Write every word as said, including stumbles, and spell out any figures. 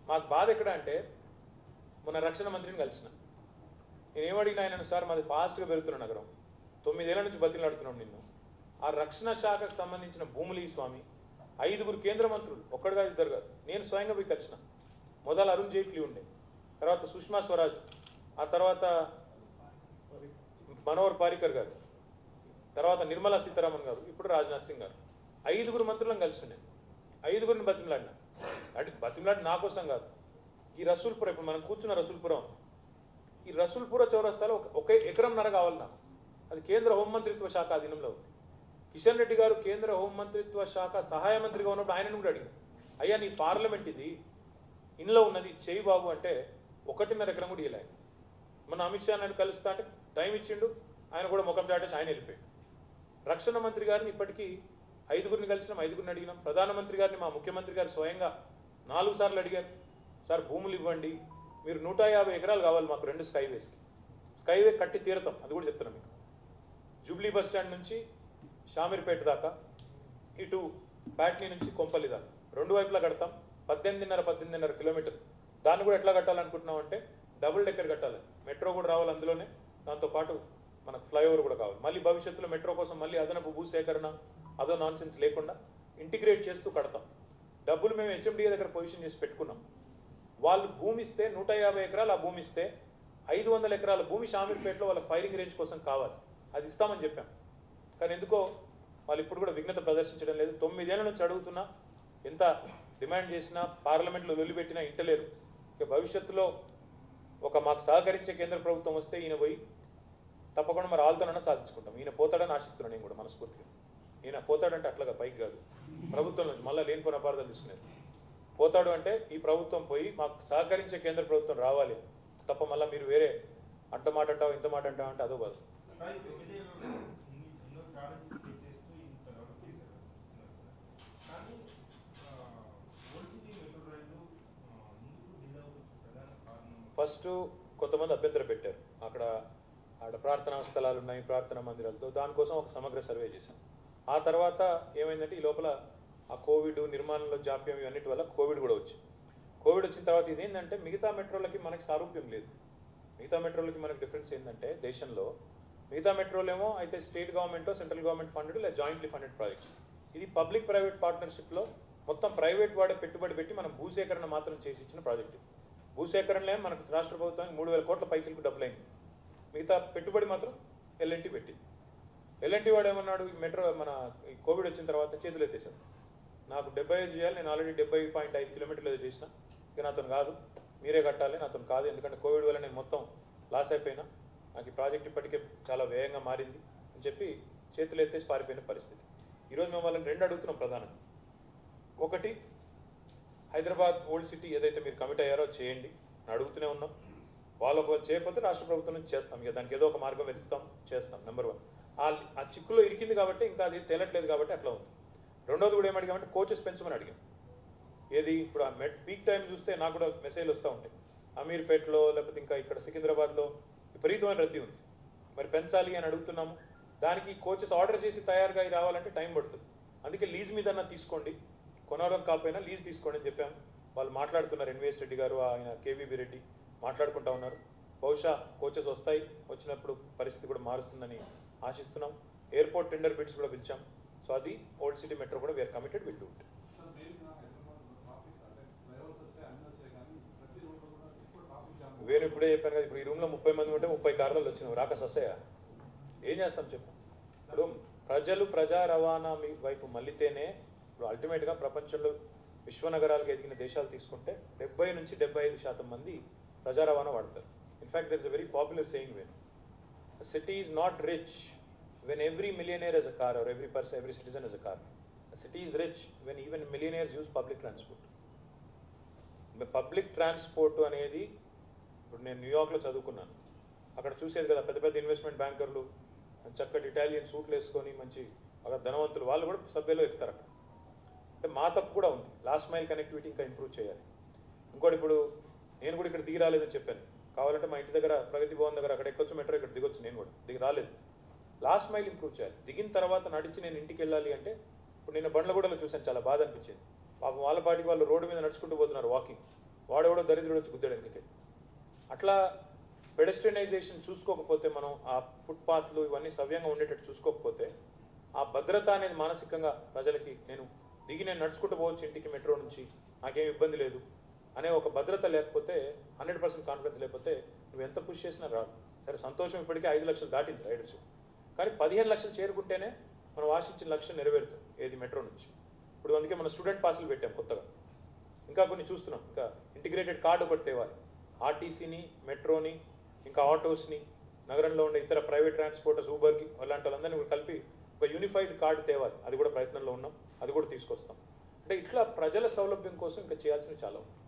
మాకు బాధ ఎక్కడ అంటే మొన్న రక్షణ మంత్రిని కలిసిన నేను ఏమడిగినా ఆయన సార్ మాది ఫాస్ట్గా పెరుగుతున్న నగరం తొమ్మిదేళ్ల నుంచి బతిలాడుతున్నాం నిన్ను ఆ రక్షణ శాఖకు సంబంధించిన భూములు ఈ స్వామి ఐదుగురు కేంద్ర మంత్రులు ఒక్కడు కాదు ఇద్దరు కాదు నేను స్వయంగా పోయి కలిసిన మొదలు అరుణ్ జైట్లీ ఉండే తర్వాత సుష్మా స్వరాజ్ ఆ తర్వాత మనోహర్ పారికర్ గారు తర్వాత నిర్మలా సీతారామన్ గారు ఇప్పుడు రాజ్నాథ్ సింగ్ గారు ఐదుగురు మంత్రులను కలిసి నేను ఐదుగురిని బతిమలాడినా అంటే బతిమలాడి నా కోసం కాదు ఈ రసూల్పుర ఇప్పుడు మనం కూర్చున్న రసూల్పురం ఈ రసూల్పుర చౌరస్తాలో ఒక ఎకరంన్నర కావాలి నాకు అది కేంద్ర హోంమంత్రిత్వ శాఖ అధీనంలో ఉంది కిషన్ రెడ్డి గారు కేంద్ర హోంమంత్రిత్వ శాఖ సహాయ మంత్రిగా ఉన్నప్పుడు ఆయనను కూడా అడిగారు అయ్యా నీ పార్లమెంట్ ఇది ఇంట్లో ఉన్నది చేయి బాబు అంటే ఒకటిన్నర ఎకరం కూడా ఇవ్వలే మన అమిత్ షా నాయుడు కలుస్తా అంటే టైం ఇచ్చిండు ఆయన కూడా ముఖం చాటేసి ఆయన వెళ్ళిపోయాడు రక్షణ మంత్రి గారిని ఇప్పటికీ ఐదుగురిని కలిసినాం ఐదుగురిని అడిగినాం ప్రధానమంత్రి గారిని మా ముఖ్యమంత్రి గారు స్వయంగా నాలుగు సార్లు అడిగారు సార్ భూములు ఇవ్వండి మీరు నూట యాభై ఎకరాలు కావాలి మాకు రెండు స్కైవేస్కి స్కైవే కట్టి తీరతాం అది కూడా చెప్తున్నాం మీకు జూబ్లీ బస్ స్టాండ్ నుంచి షామీర్పేట దాకా ఇటు బ్యాట్నీ నుంచి కొంపల్లి దాకా రెండు వైపులా కడతాం పద్దెనిమిదిన్నర పద్దెనిమిదిన్నర కిలోమీటర్ దాన్ని కూడా ఎట్లా కట్టాలనుకుంటున్నాం అంటే డబుల్ డెక్కర్ కట్టాలి మెట్రో కూడా రావాలి అందులోనే దాంతోపాటు మనకు ఫ్లైఓవర్ కూడా కావాలి మళ్ళీ భవిష్యత్తులో మెట్రో కోసం మళ్ళీ అదనపు భూసేకరణ అదో నాన్ సెన్స్ లేకుండా ఇంటిగ్రేట్ చేస్తూ కడతాం డబ్బులు మేము హెచ్ఎండిఏ దగ్గర పొజిషన్ చేసి పెట్టుకున్నాం వాళ్ళు భూమి ఇస్తే నూట యాభై ఎకరాలు ఆ భూమి ఇస్తే ఐదు వందల ఎకరాల భూమి షామీర్పేటలో వాళ్ళ ఫైరింగ్ రేంజ్ కోసం కావాలి అది ఇస్తామని చెప్పాం కానీ ఎందుకో వాళ్ళు ఇప్పుడు కూడా విఘ్నత ప్రదర్శించడం లేదు తొమ్మిదేళ్ల నుంచి అడుగుతున్నా ఎంత డిమాండ్ చేసినా పార్లమెంట్లో వెలువెట్టినా ఇంటలేరు ఇక భవిష్యత్తులో ఒక మాకు సహకరించే కేంద్ర ప్రభుత్వం వస్తే ఈయన పోయి తప్పకుండా మరి ఆల్తోనన్నా సాధించుకుంటాం ఈయన పోతాడని ఆశిస్తున్నాను నేను కూడా మనస్ఫూర్తిగా ఈయన పోతాడంటే అట్లాగా పైకి కాదు ప్రభుత్వం నుంచి మళ్ళీ లేనిపోయిన అపార్థాలు తీసుకునేది పోతాడు అంటే ఈ ప్రభుత్వం పోయి మాకు సహకరించే కేంద్ర ప్రభుత్వం రావాలి తప్ప మళ్ళీ మీరు వేరే అంట మాట అంటావు ఇంత మాట అంటావు అంటే అదో కాదు ఫస్ట్ కొంతమంది అభ్యంతరం పెట్టారు అక్కడ అక్కడ ప్రార్థనా స్థలాలు ఉన్నాయి ప్రార్థనా మందిరాలతో దానికోసం ఒక సమగ్ర సర్వే చేశాం ఆ తర్వాత ఏమైందంటే ఈ లోపల ఆ కోవిడ్ నిర్మాణంలో జాప్యం ఇవన్నిటి వల్ల కోవిడ్ కూడా వచ్చింది కోవిడ్ వచ్చిన తర్వాత ఇదేంటంటే మిగతా మెట్రోలకి మనకి సారూప్యం లేదు మిగతా మెట్రోలకి మనకి డిఫరెన్స్ ఏంటంటే దేశంలో మిగతా మెట్రోలు ఏమో అయితే state government central government funded లేదా జాయింట్లీ ఫండెడ్ ప్రాజెక్ట్స్ ఇది పబ్లిక్ ప్రైవేట్ పార్ట్నర్షిప్లో మొత్తం ప్రైవేట్ వాడే పెట్టుబడి పెట్టి మనం భూసేకరణ మాత్రం చేసి ఇచ్చిన ప్రాజెక్టు భూసేకరణలే మనకు రాష్ట్ర ప్రభుత్వానికి మూడు వేల కోట్ల పైసలకు డబ్బులైంది మిగతా పెట్టుబడి మాత్రం ఎల్ఎన్టీ పెట్టింది ఎల్ఎన్టీ వాడు ఏమన్నాడు మెట్రో మన కోవిడ్ వచ్చిన తర్వాత చేతులు ఎత్తేసాడు నాకు డెబ్బై ఐదు చేయాలి నేను ఆల్రెడీ డెబ్బై పాయింట్ ఐదు కిలోమీటర్లు ఏదో చేసిన ఇక నాతో కాదు మీరే కట్టాలి నాతో కాదు ఎందుకంటే కోవిడ్ వల్ల నేను మొత్తం లాస్ అయిపోయినా నాకు ఈ ప్రాజెక్ట్ ఇప్పటికే చాలా వేగంగా మారింది అని చెప్పి చేతులు ఎత్తేసి పారిపోయిన పరిస్థితి ఈరోజు మేము వాళ్ళని రెండు అడుగుతున్నాం ప్రధానంగా ఒకటి హైదరాబాద్ ఓల్డ్ సిటీ ఏదైతే మీరు కమిట్ అయ్యారో చేయండి అని అడుగుతూనే ఉన్నాం వాళ్ళు ఒకవేళ చేయకపోతే రాష్ట్ర ప్రభుత్వం నుంచి చేస్తాం ఇక దానికి ఏదో ఒక మార్గం వెతుకుతాం చేస్తాం నెంబర్ వన్ ఆ చిక్కులో ఇరికింది కాబట్టి ఇంకా అది తేలట్లేదు కాబట్టి అట్లా ఉంది రెండోది కూడా ఏమడిగామంటే కోచెస్ పెంచమని అడిగాం ఏది ఇప్పుడు ఆ మెట్ పీక్ టైం చూస్తే నాకు కూడా మెసేజ్లు వస్తూ ఉంటాయి అమీర్పేటలో లేకపోతే ఇంకా ఇక్కడ సికింద్రాబాద్లో విపరీతమైన రద్దీ ఉంది మరి పెంచాలి అని అడుగుతున్నాము దానికి కోచెస్ ఆర్డర్ చేసి తయారుగా రావాలంటే టైం పడుతుంది అందుకే లీజ్ మీద తీసుకోండి కొనడం కాకపోయినా లీజ్ తీసుకోండి అని చెప్పాము వాళ్ళు మాట్లాడుతున్నారు ఎన్వీఎస్ రెడ్డి గారు ఆయన కేవీబీ రెడ్డి మాట్లాడుకుంటా ఉన్నారు బహుశా కోచెస్ వస్తాయి వచ్చినప్పుడు పరిస్థితి కూడా మారుస్తుందని ఆశిస్తున్నాం ఎయిర్పోర్ట్ టెండర్ బిడ్స్ కూడా పిలిచాం సో అది ఓల్డ్ సిటీ మెట్రో కూడా we're committed will do it వేరే ఇప్పుడే చెప్పాను కదా ఇప్పుడు ఈ రూమ్లో ముప్పై మంది ఉంటే ముప్పై కార్లలో వచ్చినాం రాక సస్తాయా ఏం చేస్తాం చెప్పు ఇప్పుడు ప్రజలు ప్రజా రవాణా మీ వైపు మళ్ళీతేనే ఇప్పుడు అల్టిమేట్గా ప్రపంచంలో విశ్వనగరాలకు ఎదిగిన దేశాలు తీసుకుంటే డెబ్బై నుంచి డెబ్బై ఐదు శాతం మంది ప్రజా రవాణా వాడతారు in fact there is a very popular saying way city is not rich when every millionaire has a car or every person, every citizen has a car. A city is rich when even millionaires use public transport. Public transport అనేది ఇప్పుడు నేను న్యూయార్క్లో చదువుకున్నాను అక్కడ చూసేది కదా పెద్ద పెద్ద ఇన్వెస్ట్మెంట్ బ్యాంకర్లు చక్కటి ఇటాలియన్ సూట్లు వేసుకొని మంచి అక్కడ ధనవంతులు వాళ్ళు కూడా సబ్వేలో ఎక్కుతారు అక్కడ అంటే మా తప్పు కూడా ఉంది లాస్ట్ మైల్ కనెక్టివిటీ ఇంకా ఇంప్రూవ్ చేయాలి ఇంకోటి ఇప్పుడు నేను కూడా ఇక్కడ దిగి రాలేదని చెప్పాను కావాలంటే మా ఇంటి దగ్గర ప్రగతి భవన్ దగ్గర అక్కడ ఎక్కొచ్చు మెట్రో ఇక్కడ దిగొచ్చు నేను కూడా దిగి రాలేదు లాస్ట్ మైల్ ఇంప్రూవ్ చేయాలి దిగిన తర్వాత నడిచి నేను ఇంటికి వెళ్ళాలి అంటే ఇప్పుడు నేను బండ్లగూడలో చూశాను చాలా బాధ అనిపించింది పాపం వాళ్ళ పాటికి వాళ్ళు రోడ్డు మీద నడుచుకుంటూ పోతున్నారు వాకింగ్ వాడెవడో దరిద్రుడు వచ్చి గుద్దాడు ఎందుకే. అట్లా పెడస్ట్రియనైజేషన్ చూసుకోకపోతే, మనం ఆ ఫుట్పాత్లు ఇవన్నీ సవ్యంగా ఉండేటట్టు చూసుకోకపోతే, ఆ భద్రత అనేది మానసికంగా ప్రజలకి, నేను దిగి నేను నడుచుకుంటూ పోవచ్చు ఇంటికి మెట్రో నుంచి, నాకేం ఇబ్బంది లేదు అనే ఒక భద్రత లేకపోతే, హండ్రెడ్ పర్సెంట్ కాన్ఫిడెన్స్ లేకపోతే నువ్వు ఎంత పుష్ చేసినా రాదు. సరే సంతోషం, ఇప్పటికే ఐదు లక్షలు దాటింది రైడర్షిప్, కానీ పదిహేను లక్షలు చేరుకుంటేనే మనం ఆశించిన లక్ష్యం నెరవేరుతుంది ఏది మెట్రో నుంచి. ఇప్పుడు అందుకే మన స్టూడెంట్ పాసులు పెట్టాం కొత్తగా, ఇంకా కొన్ని చూస్తున్నాం. ఇంకా ఇంటిగ్రేటెడ్ కార్డు ఒకటి తేవాలి, ఆర్టీసీని, మెట్రోని, ఇంకా ఆటోస్ని, నగరంలో ఉండే ఇతర ప్రైవేట్ ట్రాన్స్పోర్టర్స్, ఊబర్కి అలాంటి వాళ్ళందరినీ కూడా కలిపి ఒక యూనిఫైడ్ కార్డు తేవాలి. అది కూడా ప్రయత్నంలో ఉన్నాం, అది కూడా తీసుకొస్తాం. అంటే ఇట్లా ప్రజల సౌలభ్యం కోసం ఇంకా చేయాల్సినవి చాలా ఉంది.